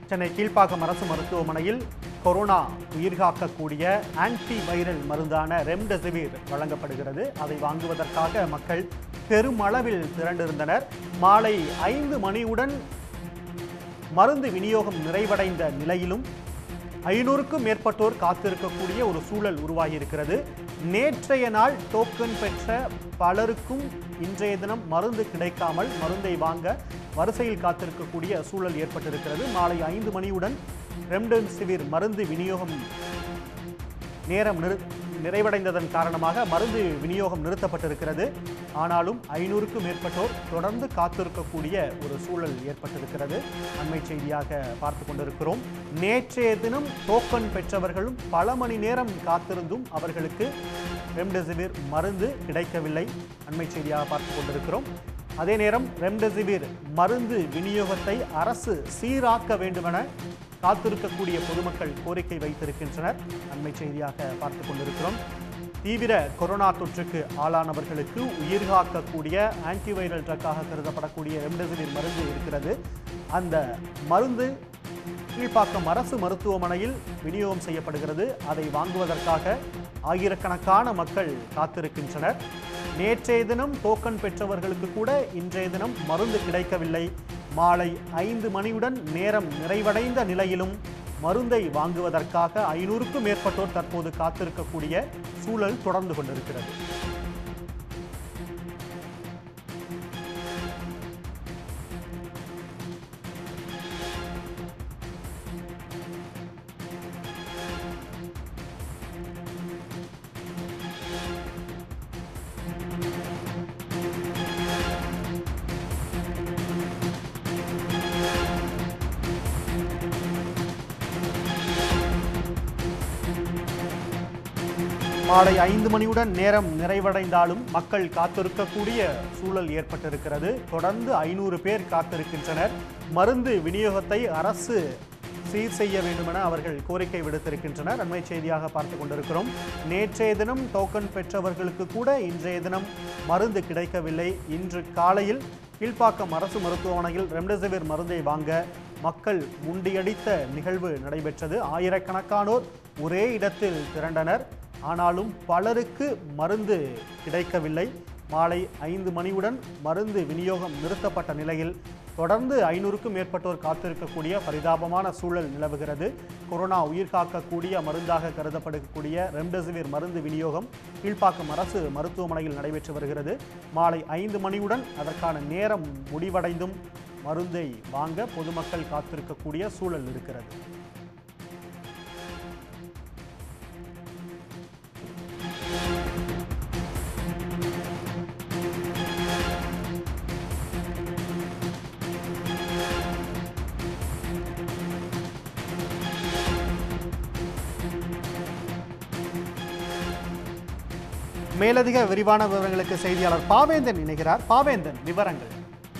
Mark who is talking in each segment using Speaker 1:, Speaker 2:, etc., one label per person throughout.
Speaker 1: சென்னை கீழ்ப்பாக்கம் அரசு மருத்துவமனையில் கொரோனா உயிர்காக்கக்கூடிய ஆன்டி வைரல் மருந்தான ரெம்டெசிவிர் வழங்கப்படுகிறது. அதை வாங்குவதற்காக மக்கள் பெருமளவில் திரண்டிருந்தனர். மாலை 5 மணியுடன் மருந்து விநியோகம் நிறைவடைந்த நிலையிலும் 500க்கும் மேற்பட்டோர் காத்திருக்கக்கூடிய ஒரு சூழல் உருவாகியிருக்கிறது. நேற்றைய நாள் டோக்கன் பெற்ற பலருக்கும் இன்றைய தினம் மருந்து கிடைக்காமல் மருந்தை வாங்க வரிசையில் காத்திருக்கக்கூடிய சூழல் ஏற்பட்டிருக்கிறது. மாலை 5 மணியுடன் ரெம்டெசிவிர் மருந்து விநியோகம் நேரம் நிறைவடைந்ததன் காரணமாக மருந்து விநியோகம் நிறுத்தப்பட்டிருக்கிறது. ஆனாலும் 500க்கும் மேற்பட்டோர் தொடர்ந்து காத்திருக்கக்கூடிய ஒரு சூழல் ஏற்பட்டிருக்கிறது. அண்மை செய்தியாக பார்த்து கொண்டிருக்கிறோம். நேற்றைய தினம் டோக்கன் பெற்றவர்களும் பல மணி நேரம் காத்திருந்தும் அவர்களுக்கு ரெம்டெசிவிர் மருந்து கிடைக்கவில்லை. அண்மை செய்தியாக பார்த்து கொண்டிருக்கிறோம். அதே நேரம் ரெம்டெசிவிர் மருந்து விநியோகத்தை அரசு சீராக்க வேண்டுமென காத்திருக்கக்கூடிய பொதுமக்கள் கோரிக்கை வைத்திருக்கின்றனர். அண்மை செய்தியாக பார்த்து கொண்டிருக்கிறோம். தீவிர கொரோனா தொற்றுக்கு ஆளானவர்களுக்கு உயிர்காக்கக்கூடிய ஆன்டிவைரல் ட்ரக்காக கருதப்படக்கூடிய ரெம்டெசிவிர் மருந்து இருக்கிறது. அந்த மருந்து கீழ்ப்பாக்கம் அரசு மருத்துவமனையில் விநியோகம் செய்யப்படுகிறது. அதை வாங்குவதற்காக ஆயிரக்கணக்கான மக்கள் காத்திருக்கின்றனர். நேற்றைய தினம் டோக்கன் பெற்றவர்களுக்கு கூட இன்றைய தினம் மருந்து கிடைக்கவில்லை. மாலை 5 மணியுடன் நேரம் நிறைவடைந்த நிலையிலும் மருந்தை வாங்குவதற்காக 500க்கும் மேற்பட்டோர் தற்போது காத்திருக்கக்கூடிய சூழல் தொடர்ந்து கொண்டிருக்கிறது. மாலை 5 மணியுடன் நேரம் நிறைவடைந்தாலும் மக்கள் காத்திருக்கக்கூடிய சூழல் ஏற்பட்டிருக்கிறது. தொடர்ந்து 500 பேர் காத்திருக்கின்றனர். மருந்து விநியோகத்தை அரசு சீர் செய்ய வேண்டுமென அவர்கள் கோரிக்கை விடுத்திருக்கின்றனர். அண்மை செய்தியாக பார்த்து கொண்டிருக்கிறோம். நேற்றைய தினம் டோக்கன் பெற்றவர்களுக்கு கூட இன்றைய தினம் மருந்து கிடைக்கவில்லை. இன்று காலையில் கீழ்ப்பாக்கம் அரசு மருத்துவமனையில் ரெம்டெசிவிர் மருந்தை வாங்க மக்கள் முண்டியடித்த நிகழ்வு நடைபெற்றது. ஆயிரக்கணக்கானோர் ஒரே இடத்தில் திரண்டனர். ஆனாலும் பலருக்கு மருந்து கிடைக்கவில்லை. மாலை 5 மணியுடன் மருந்து விநியோகம் நிறுத்தப்பட்ட நிலையில் தொடர்ந்து 500க்கும் மேற்பட்டோர் காத்திருக்கக்கூடிய பரிதாபமான சூழல் நிலவுகிறது. கொரோனா உயிர்காக்கக்கூடிய மருந்தாக கருதப்படக்கூடிய ரெம்டெசிவிர் மருந்து விநியோகம் கீழ்ப்பாக்கம் அரசு மருத்துவமனையில் நடைபெற்று வருகிறது. மாலை 5 மணியுடன் அதற்கான நேரம் முடிவடைந்தும் மருந்தை வாங்க பொதுமக்கள் காத்திருக்கக்கூடிய சூழல் இருக்கிறது. மேலதிக விரிவான விவரங்களுக்கு செய்தியாளர் பாவேந்தன் இணைகிறார். பாவேந்தன், விவரங்கள்.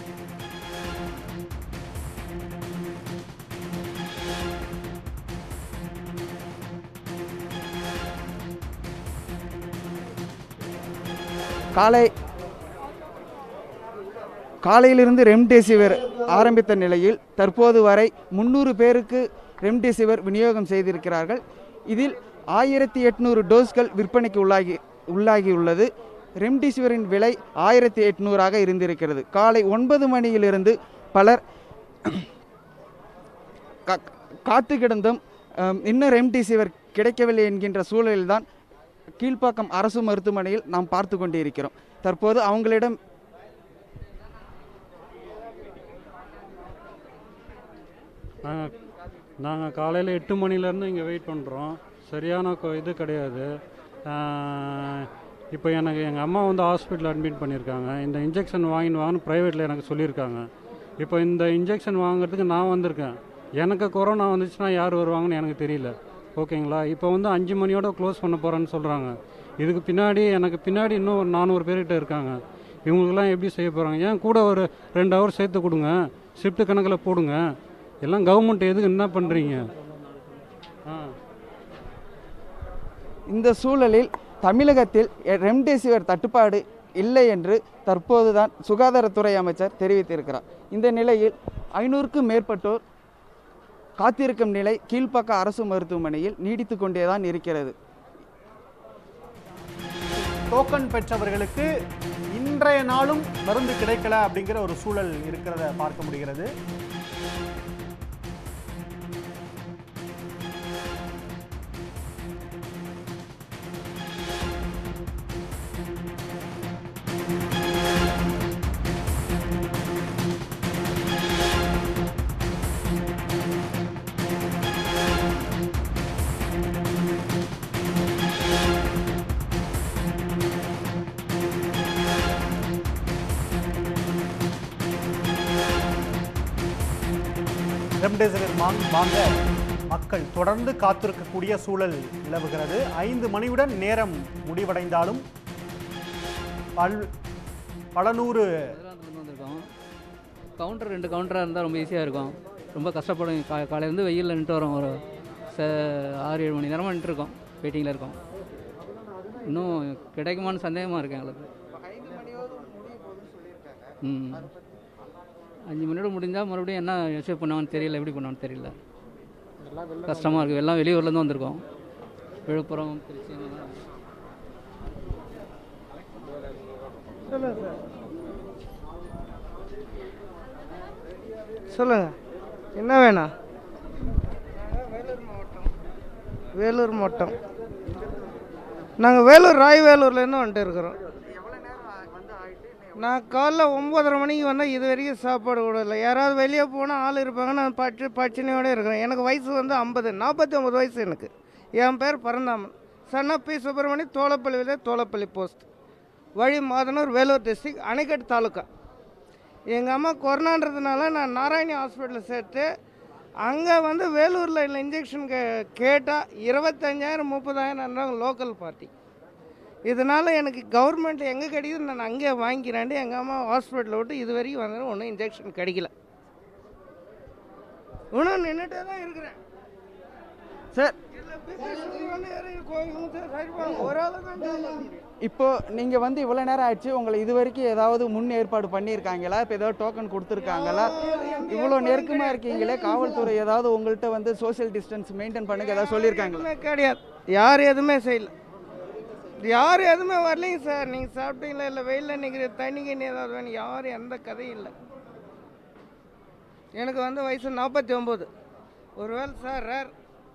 Speaker 2: காலையிலிருந்து ரெம்டெசிவிர் ஆரம்பித்த நிலையில் தற்போது வரை 300 பேருக்கு ரெம்டெசிவிர் விநியோகம் செய்திருக்கிறார்கள். இதில் 1800 டோஸ்கள் விற்பனைக்கு உள்ளாகியுள்ளது. ரெம்டெசிவிரின் விலை 1800ஆக இருந்திருக்கிறது. காலை 9 மணியிலிருந்து பலர் காத்து கிடந்தும் இன்னும் ரெம்டெசிவிர் கிடைக்கவில்லை என்கின்ற சூழலில்தான் கீழ்ப்பாக்கம் அரசு மருத்துவமனையில் நாம் பார்த்து கொண்டிருக்கிறோம். தற்போது அவங்களிடம்
Speaker 3: நாங்கள் காலையில் 8 மணிலேருந்து இங்கே வெயிட் பண்ணுறோம். சரியான இது கிடையாது. இப்போ எனக்கு எங்கள் அம்மா வந்து ஹாஸ்பிட்டலில் அட்மிட் பண்ணியிருக்காங்க. இந்த இன்ஜெக்ஷன் வாங்கன்னு ப்ரைவேட்டில் எனக்கு சொல்லியிருக்காங்க. இப்போ இந்த இன்ஜெக்ஷன் வாங்குறதுக்கு நான் வந்திருக்கேன். எனக்கு கொரோனா வந்துச்சுன்னா யார் வருவாங்கன்னு எனக்கு தெரியல. ஓகேங்களா? இப்போ வந்து 5 மணியோட க்ளோஸ் பண்ண போகிறேன்னு சொல்கிறாங்க. இதுக்கு பின்னாடி எனக்கு பின்னாடி இன்னும் ஒரு 400 பேர்கிட்ட இருக்காங்க. இவங்களுக்கெல்லாம் எப்படி செய்ய போகிறாங்க? ஏன் கூட ஒரு 2 ஹவர் சேர்த்து கொடுங்க, ஷிஃப்ட் கணக்கில் போடுங்க. எல்லாம் கவர்மெண்ட் எதுக்கு என்ன பண்ணுறீங்க?
Speaker 2: இந்த சூழலில் தமிழகத்தில் ரெம்டெசிவிர் தட்டுப்பாடு இல்லை என்று தற்போதுதான் சுகாதாரத்துறை அமைச்சர் தெரிவித்திருக்கிறார். இந்த நிலையில் 500க்கும் மேற்பட்டோர் காத்திருக்கும் நிலை கீழ்ப்பாக்கம் அரசு மருத்துவமனையில் நீடித்து கொண்டேதான் இருக்கிறது.
Speaker 1: டோக்கன் பெற்றவர்களுக்கு இன்றைய நாளும் மருந்து கிடைக்கல அப்படிங்கிற ஒரு சூழல் இருக்கிறத பார்க்க முடிகிறது. ரெம்டெசிவிர் வாங்க மக்கள் தொடர்ந்து காத்திருக்கக்கூடிய சூழல் நிலவுகிறது. 5 மணியுடன் நேரம் முடிவடைந்தாலும் பல நூறு
Speaker 4: வந்திருக்கோம். கவுண்டர் 2 கவுண்டராக இருந்தால் ரொம்ப ஈஸியாக இருக்கும். ரொம்ப கஷ்டப்படும். காலையிலேருந்து வெயிலில் நின்றுட்டு வரோம். ஒரு 6-7 மணி நேரமாக நின்றுருக்கோம். வெயிட்டிங்கில் இருக்கோம். இன்னும் கிடைக்குமான்னு சந்தேகமாக இருக்கு எங்களுக்கு. 5 மணியோட முடிஞ்சால் மறுபடியும் என்ன எக்ஸ்பெக்ட் பண்ணுவாங்கன்னு தெரியல, எப்படி பண்ணுவான்னு தெரியல. கஷ்டமாக இருக்குது. எல்லாம் வெளியூர்லேருந்து வந்திருக்கோம். விழுப்புரம், திருச்சி.
Speaker 5: சொல்லுங்கள், என்ன வேணும்? வேலூர் மாவட்டம். நாங்கள் வேலூர் ராய்வேலூர்லேருந்து வந்துட்டு இருக்கிறோம். நான் காலைல 9:30 மணிக்கு வந்தால் இது வரைக்கும் சாப்பாடு கூட இல்லை. யாராவது வெளியே போனால் ஆள் இருப்பாங்க. நான் பட்சணையோடு இருக்கிறேன். எனக்கு வயசு வந்து 49 வயசு எனக்கு. என் பேர் பரந்தாமன். சன்னா பி சுப்பிரமணி, தோலப்பள்ளி விதை, தோலப்பள்ளி போஸ்ட், வழி மாதனூர், வேலூர் டிஸ்ட்ரிக்ட், அணைக்கட்டு தாலுக்கா. எங்கள் அம்மா கொரோனான்றதுனால நான் நாராயணி ஹாஸ்பிட்டலில் சேர்த்து அங்கே வந்து வேலூரில் இல்லை இன்ஜெக்ஷன் கேட்டால் 25,000 30,000 லோக்கல் பார்ட்டி. இதனால் எனக்கு கவர்மெண்ட் எங்கே கிடைக்குது நான் அங்கே வாங்கிக்கிறாண்டு எங்கள் அம்மா ஹாஸ்பிட்டலில் விட்டு இது வரைக்கும் வந்தாலும் ஒன்றும் இன்ஜெக்ஷன் கிடைக்கல. இன்னும் நின்றுட்டே தான் இருக்கிறேன்
Speaker 2: சார். இப்போ நீங்கள் வந்து இவ்வளோ நேரம் ஆயிடுச்சு. உங்களை இது வரைக்கும் ஏதாவது முன் ஏற்பாடு பண்ணியிருக்காங்களா? இப்போ ஏதாவது டோக்கன் கொடுத்துருக்காங்களா? இவ்வளோ நெருக்கமாக இருக்கீங்களே, காவல்துறை ஏதாவது உங்கள்கிட்ட வந்து சோஷியல் டிஸ்டன்ஸ் மெயின்டைன் பண்ணுங்க ஏதாவது சொல்லியிருக்காங்களா?
Speaker 5: கிடையாது. யார் எதுவுமே செய்யல. யார் எதுவுமே வரலைங்க சார். நீங்கள் சாப்பிட்டீங்களா? இல்லை வெயிலில் நிற்கிற தண்ணி கண்ணி ஏதாவது வேணும்? யாரும் எந்த கதையும் இல்லை. எனக்கு வந்து வயசு 49. ஒருவேளை சார் ரேர்.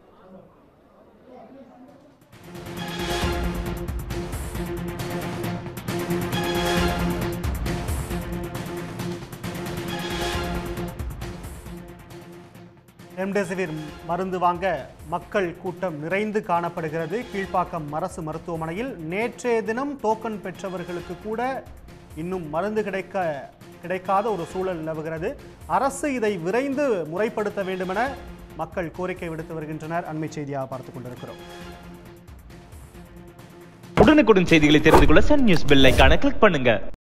Speaker 1: ரெம்டெசிவிர் மருந்து வாங்க மக்கள் கூட்டம் நிறைந்து காணப்படுகிறது. கீழ்ப்பாக்கம் அரசு மருத்துவமனையில் நேற்றைய தினம் டோக்கன் பெற்றவர்களுக்கு கூட இன்னும் மருந்து கிடைக்காத ஒரு சூழல் நிலவுகிறது. அரசு இதை விரைந்து முறைப்படுத்த வேண்டும் என மக்கள் கோரிக்கை விடுத்து வருகின்றனர். அண்மை செய்தியாக பார்த்துக் கொண்டிருக்கிறோம்.
Speaker 6: உடனுக்குடன் செய்திகளை தெரிந்து கொள்ள சன் நியூஸ் பெல் ஐகானை கிளிக் பண்ணுங்க.